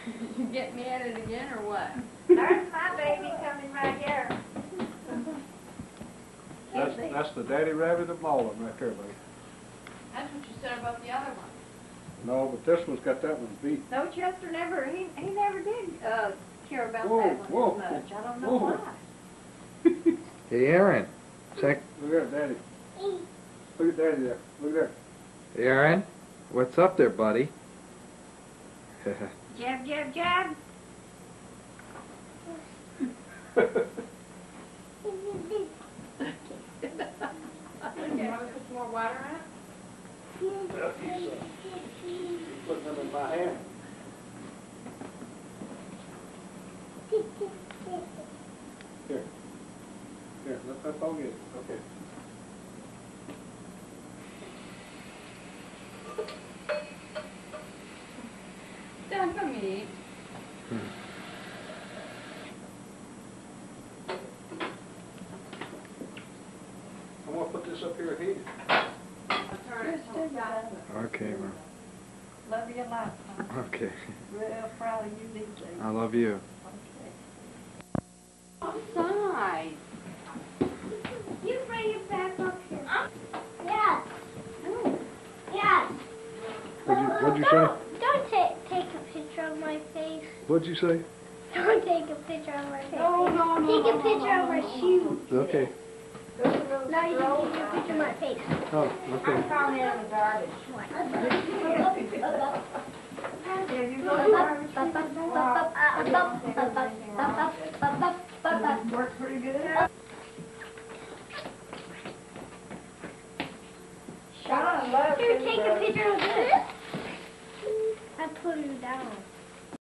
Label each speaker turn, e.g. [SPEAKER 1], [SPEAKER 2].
[SPEAKER 1] You get me at it again or what?
[SPEAKER 2] There's my baby coming right here.
[SPEAKER 3] That's the daddy rabbit of all of them right there, buddy.
[SPEAKER 1] That's what you said about the other one.
[SPEAKER 3] No, but this one's got that one beat.
[SPEAKER 2] No, Chester never, he never did care about
[SPEAKER 3] Whoa,
[SPEAKER 2] that one
[SPEAKER 3] whoa,
[SPEAKER 2] as much. I don't know
[SPEAKER 3] whoa.
[SPEAKER 2] why.
[SPEAKER 4] Hey, Aaron. Check.
[SPEAKER 3] Look at daddy. Look at daddy there. Look there.
[SPEAKER 4] Hey, Aaron. What's up there, buddy?
[SPEAKER 2] Jab, jab, jab.
[SPEAKER 1] Okay, want to put some more water in it?
[SPEAKER 3] He's putting them in my hand. Here. Here, let that dog get it. Okay.
[SPEAKER 1] Dad, come eat.
[SPEAKER 3] I'm going to put this up here and heat it.
[SPEAKER 4] Okay, Mom.
[SPEAKER 2] Love you a lot, Tom.
[SPEAKER 4] Okay.
[SPEAKER 2] Real proud of you these days.
[SPEAKER 4] I love you.
[SPEAKER 1] Outside.
[SPEAKER 5] You bring it back up here. Yes. Yes.
[SPEAKER 4] What'd you say?
[SPEAKER 5] Don't take a picture of my face.
[SPEAKER 4] What'd you say?
[SPEAKER 5] Don't take a picture of my face.
[SPEAKER 1] No,
[SPEAKER 5] Take a picture of my shoes.
[SPEAKER 4] Okay.
[SPEAKER 5] No, you can take a picture of my face.
[SPEAKER 4] Oh, okay.
[SPEAKER 2] I found it in the garbage. Works pretty good. Shawn loves
[SPEAKER 5] Here,
[SPEAKER 2] it.
[SPEAKER 5] take a picture of this. I put it down.